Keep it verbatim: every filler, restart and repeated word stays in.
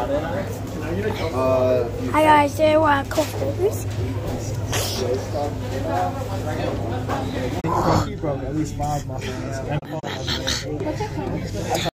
Uh, Hi guys, today we're at Coffee's. He broke at least five of my friends.